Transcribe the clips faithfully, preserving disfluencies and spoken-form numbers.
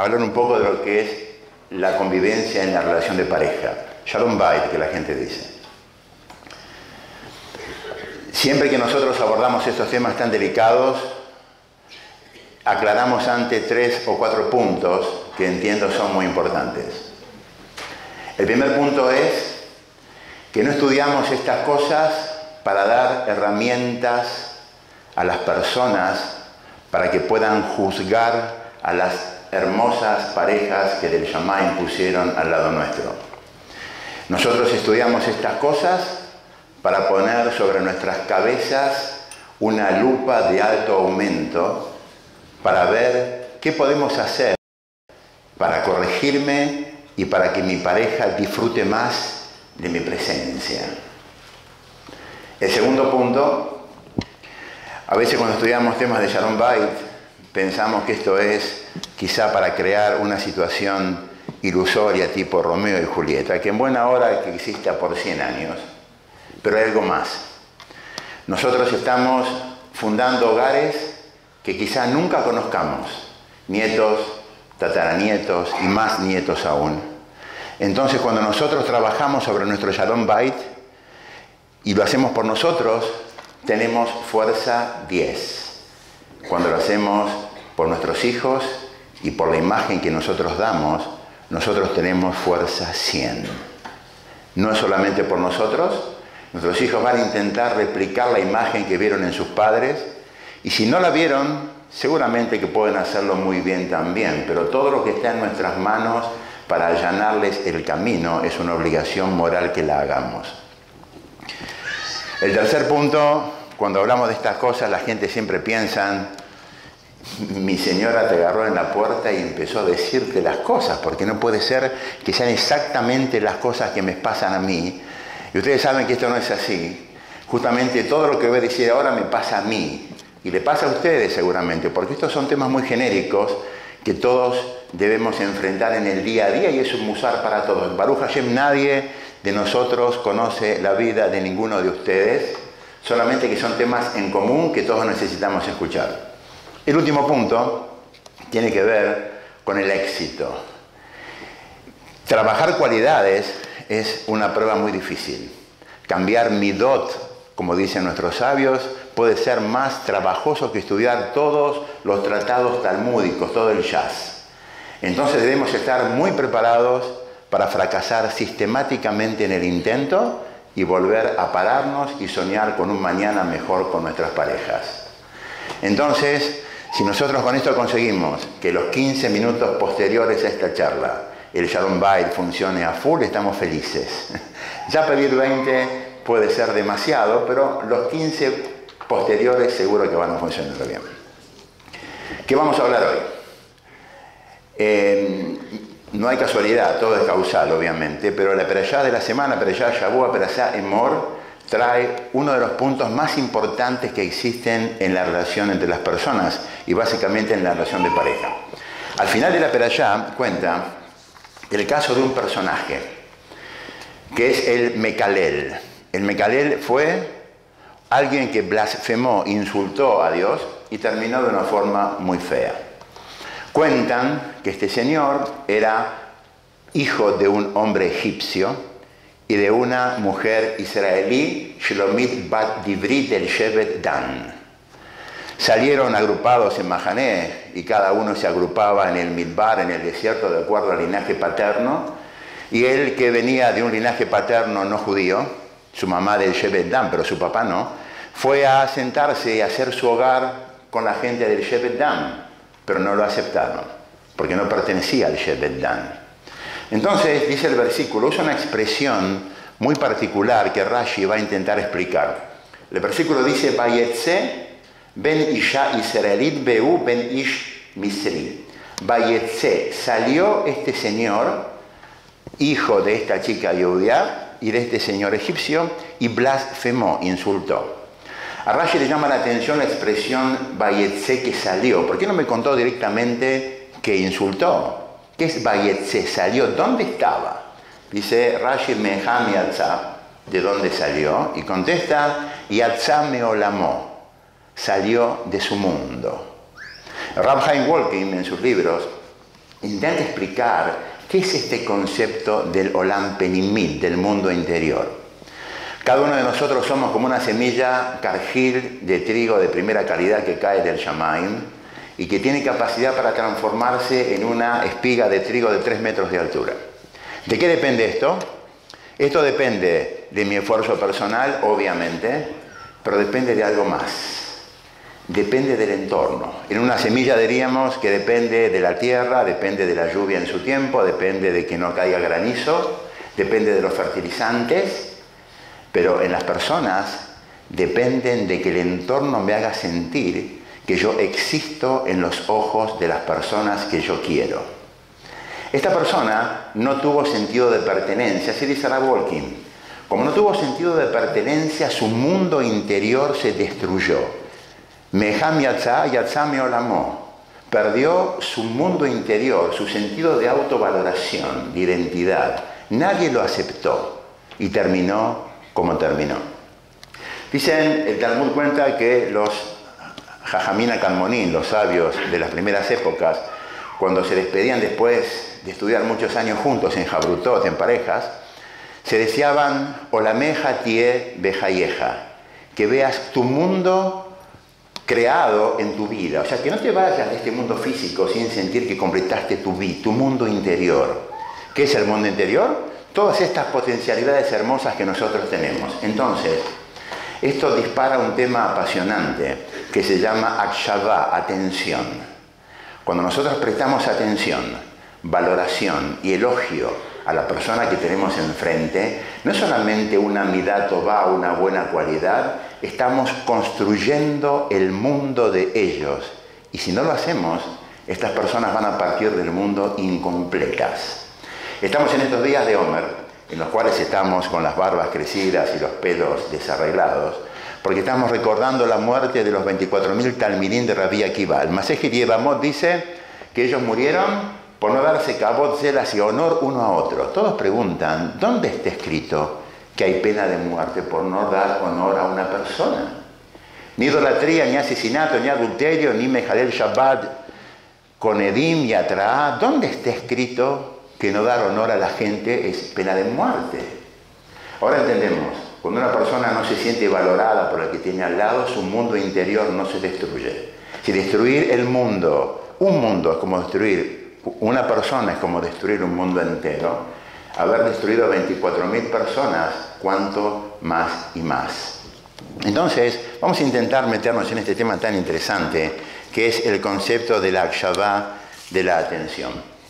hablar un poco de lo que es la convivencia en la relación de pareja. Shalom Bait, que la gente dice. Siempre que nosotros abordamos estos temas tan delicados, aclaramos ante tres o cuatro puntos que entiendo son muy importantes. El primer punto es que no estudiamos estas cosas para dar herramientas a las personas para que puedan juzgar a las hermosas parejas que del Shammai pusieron al lado nuestro. Nosotros estudiamos estas cosas para poner sobre nuestras cabezas una lupa de alto aumento para ver qué podemos hacer para corregirme y para que mi pareja disfrute más de mi presencia. El segundo punto, a veces cuando estudiamos temas de Shalom Bait, pensamos que esto es quizá para crear una situación ilusoria tipo Romeo y Julieta, que en buena hora que exista por cien años, pero hay algo más. Nosotros estamos fundando hogares que quizá nunca conozcamos, nietos, tataranietos y más nietos aún. Entonces, cuando nosotros trabajamos sobre nuestro Shalom Bait y lo hacemos por nosotros, tenemos fuerza diez. Cuando lo hacemos por nuestros hijos y por la imagen que nosotros damos, nosotros tenemos fuerza cien. No es solamente por nosotros, nuestros hijos van a intentar replicar la imagen que vieron en sus padres, y si no la vieron, seguramente que pueden hacerlo muy bien también, pero todo lo que está en nuestras manos para allanarles el camino es una obligación moral que la hagamos. El tercer punto, cuando hablamos de estas cosas, la gente siempre piensa, mi señora te agarró en la puerta y empezó a decirte las cosas, porque no puede ser que sean exactamente las cosas que me pasan a mí. Y ustedes saben que esto no es así. Justamente todo lo que voy a decir ahora me pasa a mí. Y le pasa a ustedes seguramente, porque estos son temas muy genéricos que todos debemos enfrentar en el día a día y es un musar para todos. Baruch Hashem, nadie de nosotros conoce la vida de ninguno de ustedes, solamente que son temas en común que todos necesitamos escuchar. El último punto tiene que ver con el éxito. Trabajar cualidades es una prueba muy difícil. Cambiar midot, como dicen nuestros sabios, puede ser más trabajoso que estudiar todos los tratados talmúdicos, todo el jazz. Entonces debemos estar muy preparados para fracasar sistemáticamente en el intento y volver a pararnos y soñar con un mañana mejor con nuestras parejas. Entonces, si nosotros con esto conseguimos que los quince minutos posteriores a esta charla el Shalom Bait funcione a full, estamos felices. Ya pedir veinte puede ser demasiado, pero los quince posteriores seguro que van a funcionar bien. ¿Qué vamos a hablar hoy? Eh, no hay casualidad, todo es causal, obviamente, pero la perashá de la semana, perashá Shavua, perashá Emor, trae uno de los puntos más importantes que existen en la relación entre las personas y básicamente en la relación de pareja. Al final de la perashá cuenta el caso de un personaje, que es el Mekalel. El Mekalel fue alguien que blasfemó, insultó a Dios y terminó de una forma muy fea. Cuentan que este señor era hijo de un hombre egipcio y de una mujer israelí, Shlomit Bat Divrit del Shevet Dan. Salieron agrupados en Mahané y cada uno se agrupaba en el Midbar, en el desierto, de acuerdo al linaje paterno. Y él, que venía de un linaje paterno no judío, su mamá del Shevet Dan, pero su papá no, fue a sentarse y a hacer su hogar con la gente del Shevet Dan, pero no lo aceptaron, porque no pertenecía al Shevet Dan. Entonces, dice el versículo, usa una expresión muy particular que Rashi va a intentar explicar. El versículo dice, Vayetze ben isha israelit beu ben ish misri. Vayetze, salió este señor, hijo de esta chica judía y de este señor egipcio, y blasfemó, insultó. A Rashi le llama la atención la expresión Vayetze, que salió. ¿Por qué no me contó directamente que insultó? ¿Qué es Vayetze? Salió. ¿Dónde estaba? Dice Rashi Meham Yatzá, ¿de dónde salió? Y contesta, Yatzá meolamó, salió de su mundo. Rab Chaim Walking, en sus libros, intenta explicar qué es este concepto del Olam Penimit, del mundo interior. Cada uno de nosotros somos como una semilla cargil de trigo de primera calidad que cae del Shamayim y que tiene capacidad para transformarse en una espiga de trigo de tres metros de altura. ¿De qué depende esto? Esto depende de mi esfuerzo personal, obviamente, pero depende de algo más. Depende del entorno. En una semilla diríamos que depende de la tierra, depende de la lluvia en su tiempo, depende de que no caiga granizo, depende de los fertilizantes, pero en las personas dependen de que el entorno me haga sentir que yo existo en los ojos de las personas que yo quiero. Esta persona no tuvo sentido de pertenencia, así dice Rav Wolkin. Como no tuvo sentido de pertenencia, su mundo interior se destruyó. Meham Yatzá, Yatzá Meolamó. Perdió su mundo interior, su sentido de autovaloración, de identidad. Nadie lo aceptó y terminó como terminó. Dicen, el Talmud cuenta que los Jajamín Akalmonín, los sabios de las primeras épocas, cuando se despedían después de estudiar muchos años juntos en Jabrutot, en parejas, se deseaban Olameja tie bejayeja, que veas tu mundo creado en tu vida. O sea, que no te vayas de este mundo físico sin sentir que completaste tu vida, tu mundo interior. ¿Qué es el mundo interior? Todas estas potencialidades hermosas que nosotros tenemos. Entonces, esto dispara un tema apasionante que se llama akshava, atención. Cuando nosotros prestamos atención, valoración y elogio a la persona que tenemos enfrente, no es solamente una midat tová, una buena cualidad, estamos construyendo el mundo de ellos. Y si no lo hacemos, estas personas van a partir del mundo incompletas. Estamos en estos días de Omer, en los cuales estamos con las barbas crecidas y los pelos desarreglados, porque estamos recordando la muerte de los veinticuatro mil talmidín de Rabbi Akiva. El Masejet Yevamot dice que ellos murieron por no darse cabot, celas y honor uno a otro. Todos preguntan, ¿dónde está escrito que hay pena de muerte por no dar honor a una persona? Ni idolatría, ni asesinato, ni adulterio, ni mejalel Shabbat, con edim y atraá. ¿Dónde está escrito que no dar honor a la gente es pena de muerte? Ahora entendemos, cuando una persona no se siente valorada por el que tiene al lado, su mundo interior no se destruye. Si destruir el mundo, un mundo es como destruir una persona, es como destruir un mundo entero. Haber destruido veinticuatro mil personas, cuánto más y más. Entonces, vamos a intentar meternos en este tema tan interesante, que es el concepto de la akshava, de la atención.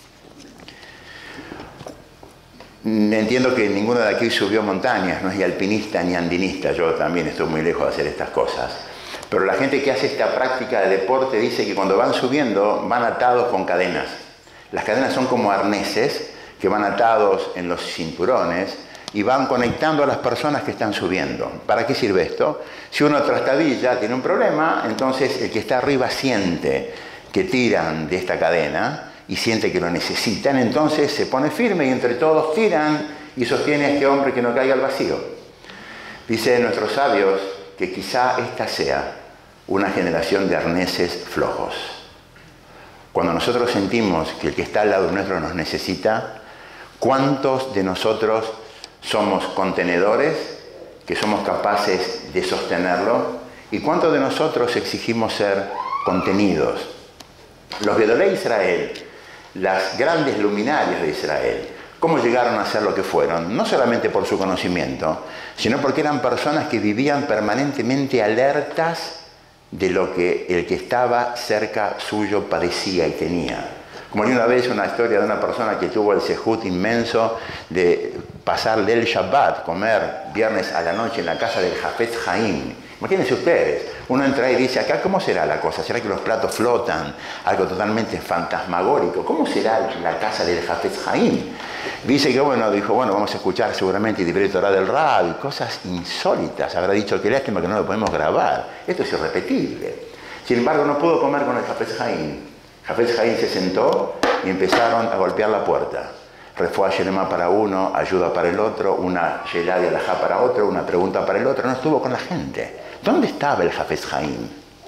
Entiendo que ninguno de aquí subió montañas, no es ni alpinista ni andinista, yo también estoy muy lejos de hacer estas cosas. Pero la gente que hace esta práctica de deporte dice que cuando van subiendo van atados con cadenas. Las cadenas son como arneses que van atados en los cinturones y van conectando a las personas que están subiendo. ¿Para qué sirve esto? Si uno trastabilla, tiene un problema, entonces el que está arriba siente que tiran de esta cadena y siente que lo necesitan, entonces se pone firme y entre todos tiran y sostiene a este hombre que no caiga al vacío. Dicen nuestros sabios que quizá esta sea una generación de arneses flojos. Cuando nosotros sentimos que el que está al lado nuestro nos necesita, ¿cuántos de nosotros somos contenedores que somos capaces de sostenerlo? ¿Y cuántos de nosotros exigimos ser contenidos? Los Gedolei Israel, las grandes luminarias de Israel, ¿cómo llegaron a ser lo que fueron? No solamente por su conocimiento, sino porque eran personas que vivían permanentemente alertas de lo que el que estaba cerca suyo padecía y tenía. Como leí una vez una historia de una persona que tuvo el sejut inmenso de pasar del Shabbat, comer viernes a la noche en la casa del Hafetz Haim. Imagínense ustedes, uno entra y dice, acá ¿cómo será la cosa? ¿Será que los platos flotan? Algo totalmente fantasmagórico. ¿Cómo será la casa del Hafetz Haim? Dice que, bueno, dijo, bueno, vamos a escuchar seguramente Divrei Torah del Rab, cosas insólitas. Habrá dicho, qué lástima que no lo podemos grabar. Esto es irrepetible. Sin embargo, no pudo comer con el Hafetz Haim. Hafetz Haim se sentó y empezaron a golpear la puerta. Refuá Shelema para uno, ayuda para el otro, una Sheilá de Alajá para otro, una pregunta para el otro. No estuvo con la gente. ¿Dónde estaba el Hafetz Haim?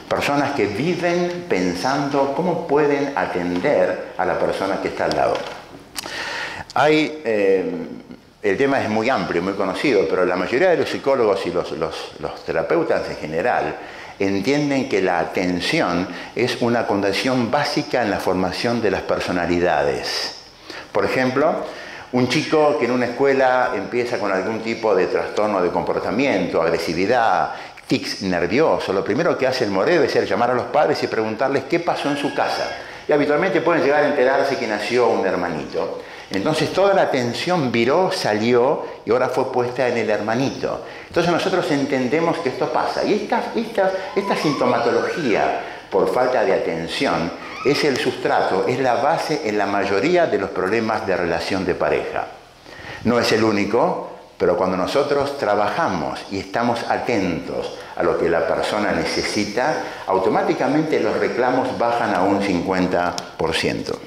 Personas que viven pensando cómo pueden atender a la persona que está al lado. Hay, eh, el tema es muy amplio, muy conocido, pero la mayoría de los psicólogos y los, los, los terapeutas en general entienden que la atención es una condición básica en la formación de las personalidades. Por ejemplo, un chico que en una escuela empieza con algún tipo de trastorno de comportamiento, agresividad, tics nerviosos, lo primero que hace el more debe ser llamar a los padres y preguntarles qué pasó en su casa. Y habitualmente pueden llegar a enterarse que nació un hermanito. Entonces toda la atención viró, salió y ahora fue puesta en el hermanito. Entonces nosotros entendemos que esto pasa. Y esta, esta, esta sintomatología por falta de atención es el sustrato, es la base en la mayoría de los problemas de relación de pareja. No es el único, pero cuando nosotros trabajamos y estamos atentos a lo que la persona necesita, automáticamente los reclamos bajan a un cincuenta por ciento.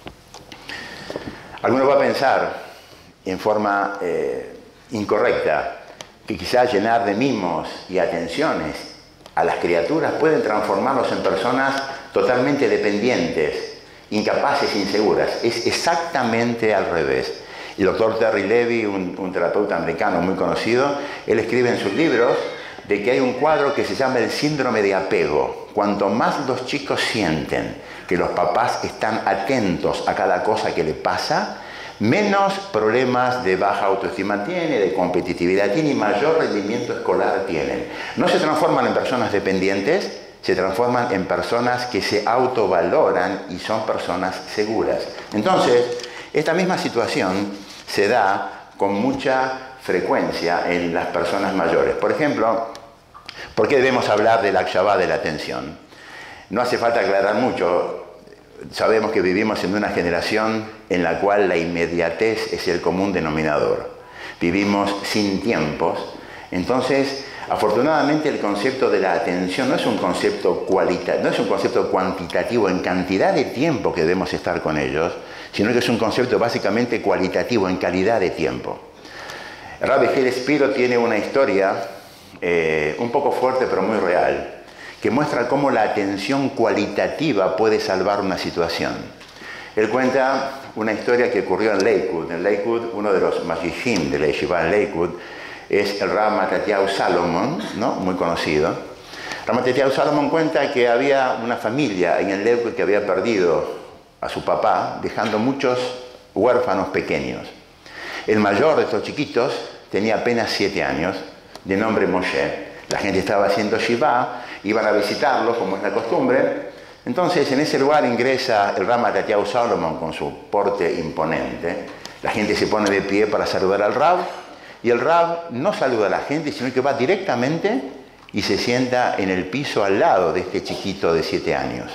Alguno va a pensar en forma eh, incorrecta que quizás llenar de mimos y atenciones a las criaturas pueden transformarlos en personas totalmente dependientes, incapaces, inseguras. Es exactamente al revés. El doctor Terry Levy, un, un terapeuta americano muy conocido, él escribe en sus libros de que hay un cuadro que se llama el síndrome de apego. Cuanto más los chicos sienten que los papás están atentos a cada cosa que le pasa, menos problemas de baja autoestima tiene, de competitividad tiene y mayor rendimiento escolar tienen. No se transforman en personas dependientes, se transforman en personas que se autovaloran y son personas seguras. Entonces, esta misma situación se da con mucha frecuencia en las personas mayores. Por ejemplo, ¿por qué debemos hablar del Akshava de la atención? No hace falta aclarar mucho. Sabemos que vivimos en una generación en la cual la inmediatez es el común denominador. Vivimos sin tiempos. Entonces, afortunadamente el concepto de la atención no es un concepto cualitativo, no es un concepto cuantitativo en cantidad de tiempo que debemos estar con ellos, sino que es un concepto básicamente cualitativo en calidad de tiempo. Rabbi Hillel Spiro tiene una historia eh, un poco fuerte pero muy real, que muestra cómo la atención cualitativa puede salvar una situación. Él cuenta una historia que ocurrió en Lakewood. En Lakewood, uno de los mashgichim de la yeshiva en Lakewood es el Rav Matatyahu Salomon, ¿no? Muy conocido. Rav Matatyahu Salomon cuenta que había una familia en el Lakewood que había perdido a su papá, dejando muchos huérfanos pequeños. El mayor de estos chiquitos tenía apenas siete años, de nombre Moshe. La gente estaba haciendo Shiva, iban a visitarlo, como es la costumbre. Entonces, en ese lugar ingresa el Rav Matatyahu Salomon con su porte imponente. La gente se pone de pie para saludar al Rav, y el Rav no saluda a la gente, sino que va directamente y se sienta en el piso al lado de este chiquito de siete años,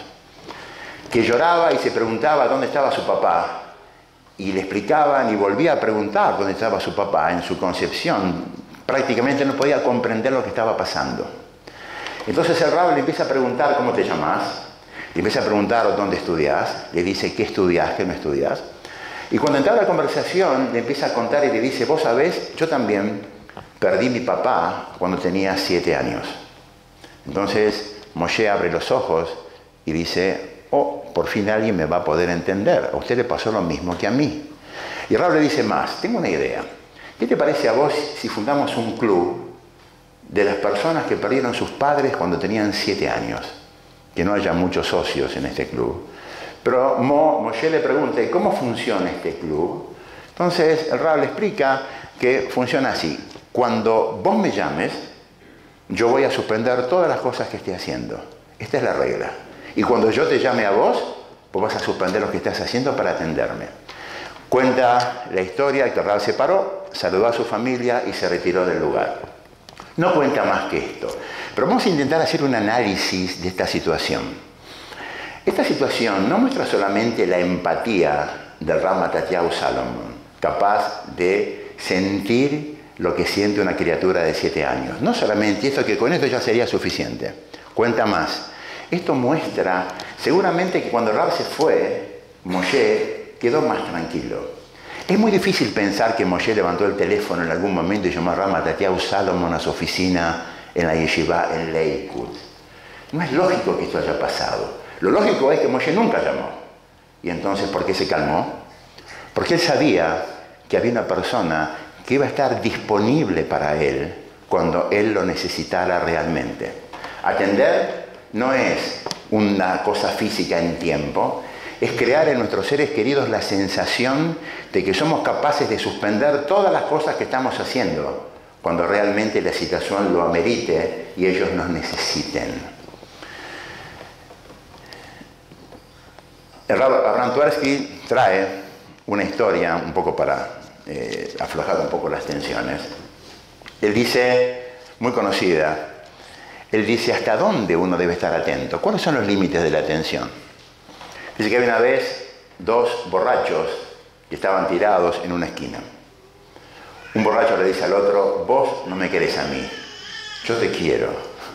que lloraba y se preguntaba dónde estaba su papá. Y le explicaban y volvía a preguntar dónde estaba su papá. En su concepción prácticamente no podía comprender lo que estaba pasando. Entonces el Rav le empieza a preguntar cómo te llamas, le empieza a preguntar dónde estudias, le dice qué estudias, qué no estudias. Y cuando entra la conversación le empieza a contar y le dice, vos sabés, yo también perdí mi papá cuando tenía siete años. Entonces Moshe abre los ojos y dice, oh, por fin alguien me va a poder entender, a usted le pasó lo mismo que a mí. Y el Rav le dice más, tengo una idea. ¿Qué te parece a vos si fundamos un club de las personas que perdieron sus padres cuando tenían siete años? Que no haya muchos socios en este club. Pero Mo, Moshe le pregunta, ¿cómo funciona este club? Entonces el Rav le explica que funciona así. Cuando vos me llames, yo voy a suspender todas las cosas que esté haciendo. Esta es la regla. Y cuando yo te llame a vos, vos vas a suspender lo que estás haciendo para atenderme. Cuenta la historia que el Rav se paró, saludó a su familia y se retiró del lugar. No cuenta más que esto. Pero vamos a intentar hacer un análisis de esta situación. Esta situación no muestra solamente la empatía del Rav Matatyahu Salomon, capaz de sentir lo que siente una criatura de siete años. No solamente esto, que con esto ya sería suficiente. Cuenta más. Esto muestra, seguramente que cuando el Rav se fue, Moshe quedó más tranquilo. Es muy difícil pensar que Moshe levantó el teléfono en algún momento y llamó a Rav Matatyahu Salomon a su oficina en la yeshiva en Lakewood. No es lógico que esto haya pasado. Lo lógico es que Moshe nunca llamó. ¿Y entonces por qué se calmó? Porque él sabía que había una persona que iba a estar disponible para él cuando él lo necesitara realmente. Atender no es una cosa física en tiempo, es crear en nuestros seres queridos la sensación de que somos capaces de suspender todas las cosas que estamos haciendo cuando realmente la situación lo amerite y ellos nos necesiten. Abraham Tversky trae una historia un poco para eh, aflojar un poco las tensiones. Él dice, muy conocida, él dice hasta dónde uno debe estar atento. ¿Cuáles son los límites de la atención? Dice que había una vez dos borrachos que estaban tirados en una esquina. Un borracho le dice al otro, vos no me querés a mí, yo te quiero.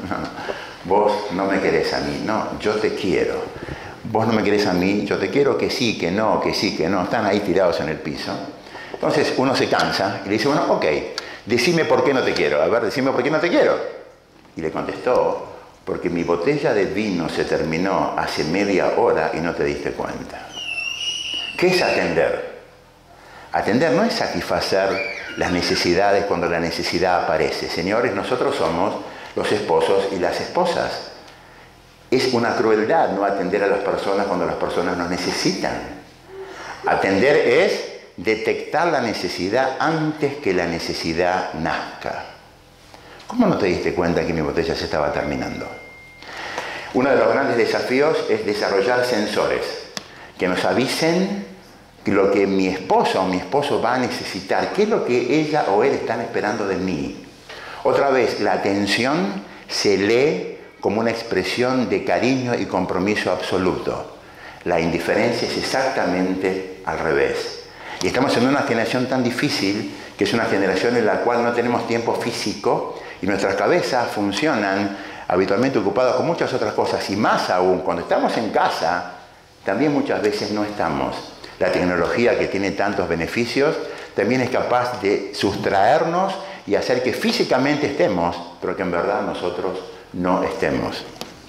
Vos no me querés a mí, no, yo te quiero. Vos no me querés a mí, yo te quiero, que sí, que no, que sí, que no. Están ahí tirados en el piso. Entonces uno se cansa y le dice, bueno, ok, decime por qué no te quiero. A ver, decime por qué no te quiero. Y le contestó, porque mi botella de vino se terminó hace media hora y no te diste cuenta. ¿Qué es atender? Atender no es satisfacer las necesidades cuando la necesidad aparece. Señores, nosotros somos los esposos y las esposas. Es una crueldad no atender a las personas cuando las personas nos necesitan. Atender es detectar la necesidad antes que la necesidad nazca. ¿Cómo no te diste cuenta que mi botella se estaba terminando? Uno de los grandes desafíos es desarrollar sensores que nos avisen lo que mi esposa o mi esposo va a necesitar, qué es lo que ella o él están esperando de mí. Otra vez, la atención se lee como una expresión de cariño y compromiso absoluto. La indiferencia es exactamente al revés. Y estamos en una generación tan difícil, que es una generación en la cual no tenemos tiempo físico y nuestras cabezas funcionan habitualmente ocupadas con muchas otras cosas. Y más aún, cuando estamos en casa, también muchas veces no estamos. La tecnología, que tiene tantos beneficios, también es capaz de sustraernos y hacer que físicamente estemos, pero que en verdad nosotros no estemos.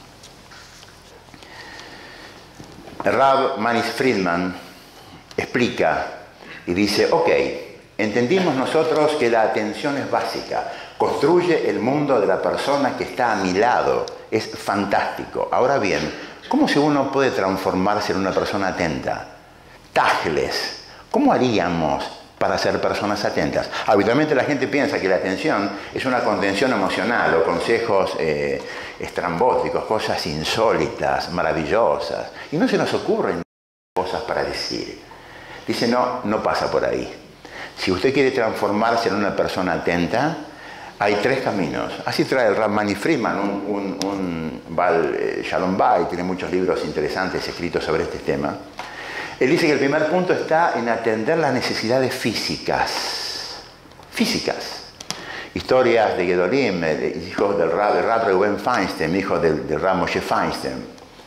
Rav Manis Friedman explica y dice, ok, entendimos nosotros que la atención es básica, construye el mundo de la persona que está a mi lado, es fantástico. Ahora bien, ¿cómo si uno puede transformarse en una persona atenta? Tajles, ¿cómo haríamos para ser personas atentas? Habitualmente la gente piensa que la atención es una contención emocional o consejos eh, estrambóticos, cosas insólitas, maravillosas. Y no se nos ocurren cosas para decir. Dice, no, no pasa por ahí. Si usted quiere transformarse en una persona atenta, hay tres caminos. Así trae el Rav Manis Friedman, un, un, un Baal eh, Shalom Bay, tiene muchos libros interesantes escritos sobre este tema. Él dice que el primer punto está en atender las necesidades físicas. Físicas. Historias de Gedolim, hijos del Rav, del Rav Reuben Feinstein, hijo del, del Rav Moshe Feinstein,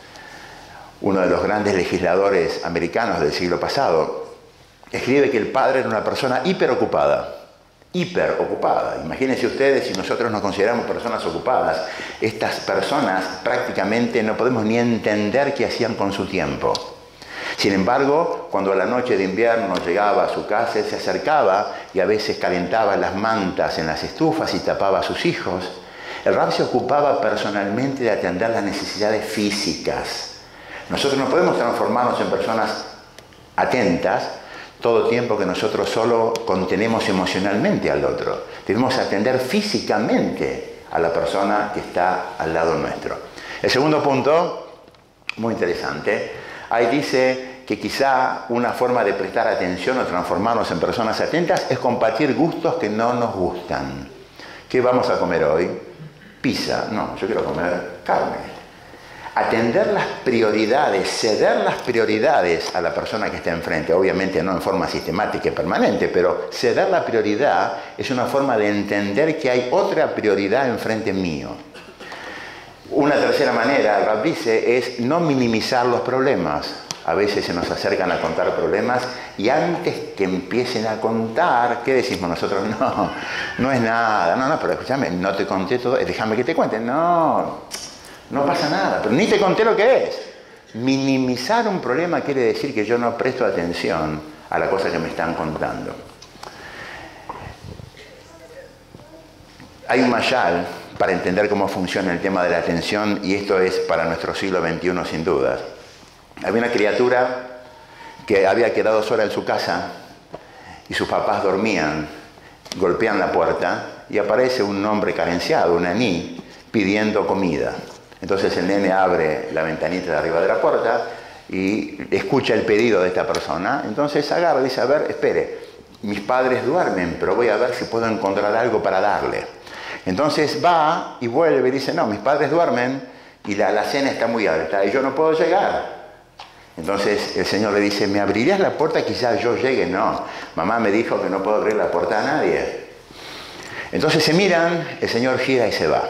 uno de los grandes legisladores americanos del siglo pasado, escribe que el padre era una persona hiperocupada. Hiperocupada. Imagínense ustedes si nosotros nos consideramos personas ocupadas. Estas personas prácticamente no podemos ni entender qué hacían con su tiempo. Sin embargo, cuando a la noche de invierno llegaba a su casa, él se acercaba y a veces calentaba las mantas en las estufas y tapaba a sus hijos. El Rav se ocupaba personalmente de atender las necesidades físicas. Nosotros no podemos transformarnos en personas atentas todo tiempo que nosotros solo contenemos emocionalmente al otro. Debemos atender físicamente a la persona que está al lado nuestro. El segundo punto, muy interesante. Ahí dice que quizá una forma de prestar atención o transformarnos en personas atentas es compartir gustos que no nos gustan. ¿Qué vamos a comer hoy? Pizza. No, yo quiero comer carne. Atender las prioridades, ceder las prioridades a la persona que está enfrente. Obviamente no en forma sistemática y permanente, pero ceder la prioridad es una forma de entender que hay otra prioridad enfrente mío. Una tercera manera, el Rav dice, es no minimizar los problemas. A veces se nos acercan a contar problemas y antes que empiecen a contar, ¿qué decimos nosotros? No, no es nada. No, no, pero escúchame, no te conté todo, déjame que te cuente. No, no pasa nada, pero ni te conté lo que es. Minimizar un problema quiere decir que yo no presto atención a la cosa que me están contando. Hay un mayal para entender cómo funciona el tema de la atención, y esto es para nuestro siglo veintiuno sin dudas. Había una criatura que había quedado sola en su casa y sus papás dormían, golpean la puerta y aparece un hombre carenciado, un aní, pidiendo comida. Entonces el nene abre la ventanita de arriba de la puerta y escucha el pedido de esta persona. Entonces agarra y dice, a ver, espere, mis padres duermen, pero voy a ver si puedo encontrar algo para darle. Entonces va y vuelve y dice, no, mis padres duermen y la alacena está muy alta y yo no puedo llegar. Entonces el Señor le dice, ¿me abrirías la puerta? Quizás yo llegue. No, mamá me dijo que no puedo abrir la puerta a nadie. Entonces se miran, el Señor gira y se va.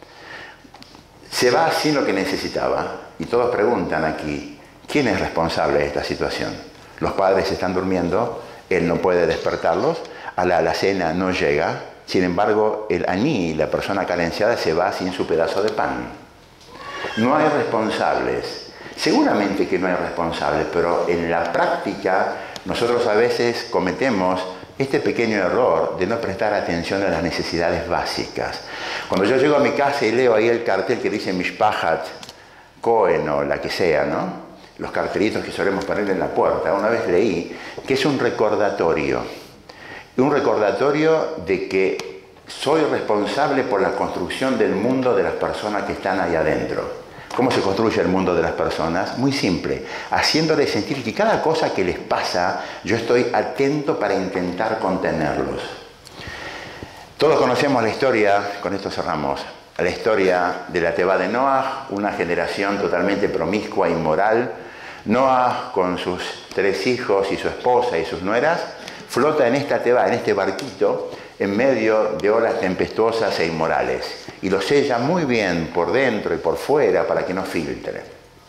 Se va sin lo que necesitaba. Y todos preguntan aquí, ¿quién es responsable de esta situación? Los padres están durmiendo, él no puede despertarlos, a la alacena no llega. Sin embargo, el aní, la persona carenciada, se va sin su pedazo de pan. No hay responsables. Seguramente que no hay responsables, pero en la práctica nosotros a veces cometemos este pequeño error de no prestar atención a las necesidades básicas. Cuando yo llego a mi casa y leo ahí el cartel que dice Mishpahat Cohen o la que sea, ¿no? Los cartelitos que solemos poner en la puerta, una vez leí que es un recordatorio. Un recordatorio de que soy responsable por la construcción del mundo de las personas que están ahí adentro. ¿Cómo se construye el mundo de las personas? Muy simple, haciéndoles sentir que cada cosa que les pasa, yo estoy atento para intentar contenerlos. Todos conocemos la historia, con esto cerramos, la historia de la Tevá de Noaj, una generación totalmente promiscua, inmoral. Noaj, con sus tres hijos y su esposa y sus nueras, flota en esta Tevá, en este barquito, en medio de olas tempestuosas e inmorales. Y lo sella muy bien por dentro y por fuera para que no filtre.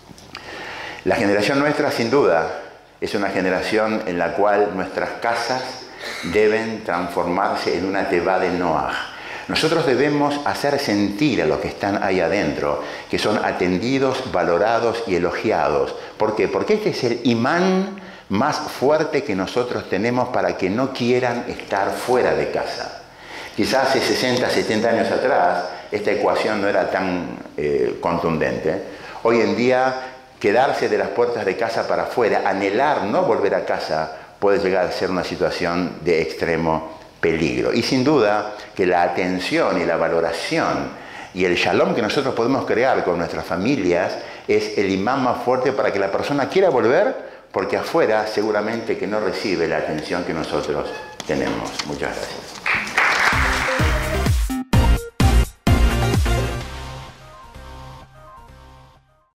La generación nuestra, sin duda, es una generación en la cual nuestras casas deben transformarse en una Tevá de Noaj. Nosotros debemos hacer sentir a los que están ahí adentro que son atendidos, valorados y elogiados. ¿Por qué? Porque este es el imán más fuerte que nosotros tenemos para que no quieran estar fuera de casa. Quizás hace sesenta, setenta años atrás esta ecuación no era tan eh, contundente. Hoy en día, quedarse de las puertas de casa para afuera, anhelar no volver a casa, puede llegar a ser una situación de extremo peligro. Y sin duda que la atención y la valoración y el shalom que nosotros podemos crear con nuestras familias es el imán más fuerte para que la persona quiera volver, porque afuera seguramente que no recibe la atención que nosotros tenemos. Muchas gracias.